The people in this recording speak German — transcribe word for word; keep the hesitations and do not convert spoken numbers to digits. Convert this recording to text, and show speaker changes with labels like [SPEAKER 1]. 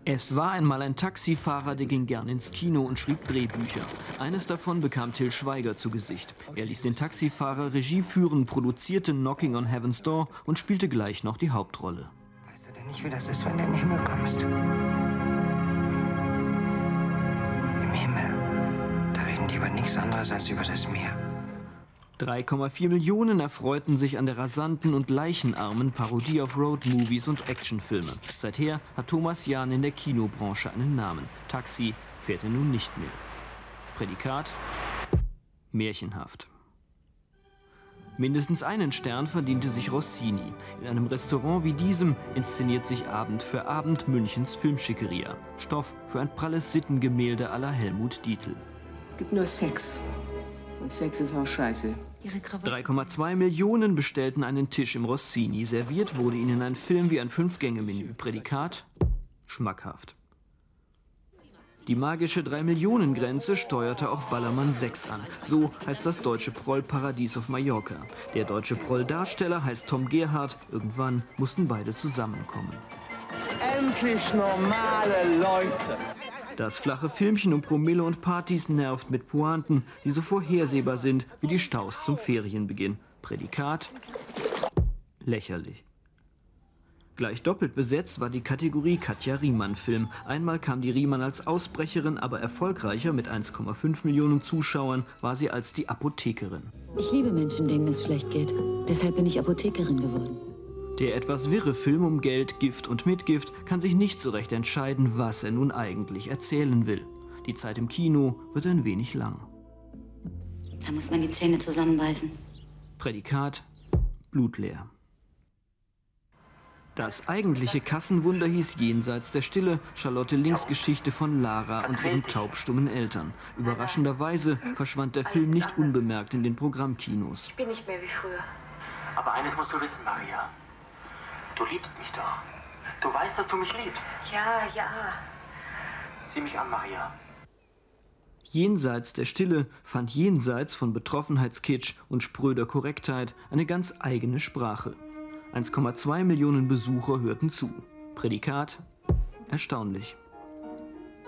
[SPEAKER 1] Es war einmal ein Taxifahrer, der ging gern ins Kino und schrieb Drehbücher. Eines davon bekam Til Schweiger zu Gesicht. Er ließ den Taxifahrer Regie führen, produzierte Knocking on Heaven's Door und spielte gleich noch die Hauptrolle.
[SPEAKER 2] Weißt du denn nicht, wie das ist, wenn du in den Himmel kommst? Im Himmel, da reden die über nichts anderes als über das Meer.
[SPEAKER 1] drei Komma vier Millionen erfreuten sich an der rasanten und leichenarmen Parodie auf Roadmovies und Actionfilme. Seither hat Thomas Jahn in der Kinobranche einen Namen. Taxi fährt er nun nicht mehr. Prädikat: märchenhaft. Mindestens einen Stern verdiente sich Rossini. In einem Restaurant wie diesem inszeniert sich Abend für Abend Münchens Filmschickeria. Stoff für ein pralles Sittengemälde à la Helmut Dietl.
[SPEAKER 3] Es gibt nur Sex. Und Sex ist auch scheiße.
[SPEAKER 1] drei Komma zwei Millionen bestellten einen Tisch im Rossini. Serviert wurde ihnen ein Film wie ein Fünf-Gänge-Menü. Prädikat: schmackhaft. Die magische drei-Millionen-Grenze steuerte auch Ballermann sechs an. So heißt das deutsche Prollparadies auf Mallorca. Der deutsche Proll-Darsteller heißt Tom Gerhardt. Irgendwann mussten beide zusammenkommen.
[SPEAKER 4] Endlich normale Leute!
[SPEAKER 1] Das flache Filmchen um Promille und Partys nervt mit Pointen, die so vorhersehbar sind wie die Staus zum Ferienbeginn. Prädikat: lächerlich. Gleich doppelt besetzt war die Kategorie Katja Riemann-Film. Einmal kam die Riemann als Ausbrecherin, aber erfolgreicher mit eins Komma fünf Millionen Zuschauern war sie als die Apothekerin.
[SPEAKER 5] Ich liebe Menschen, denen es schlecht geht. Deshalb bin ich Apothekerin geworden.
[SPEAKER 1] Der etwas wirre Film um Geld, Gift und Mitgift kann sich nicht so recht entscheiden, was er nun eigentlich erzählen will. Die Zeit im Kino wird ein wenig lang.
[SPEAKER 5] Da muss man die Zähne zusammenbeißen.
[SPEAKER 1] Prädikat: blutleer. Das eigentliche Kassenwunder hieß Jenseits der Stille, Charlotte Links Geschichte von Lara und ihren taubstummen Eltern. Überraschenderweise verschwand der Film nicht unbemerkt in den Programmkinos.
[SPEAKER 6] Ich bin nicht mehr wie früher.
[SPEAKER 7] Aber eines musst du wissen, Maria. Du liebst mich doch. Du weißt, dass du mich liebst.
[SPEAKER 6] Ja, ja.
[SPEAKER 7] Sieh mich an, Maria.
[SPEAKER 1] Jenseits der Stille fand jenseits von Betroffenheitskitsch und spröder Korrektheit eine ganz eigene Sprache. eins Komma zwei Millionen Besucher hörten zu. Prädikat: erstaunlich.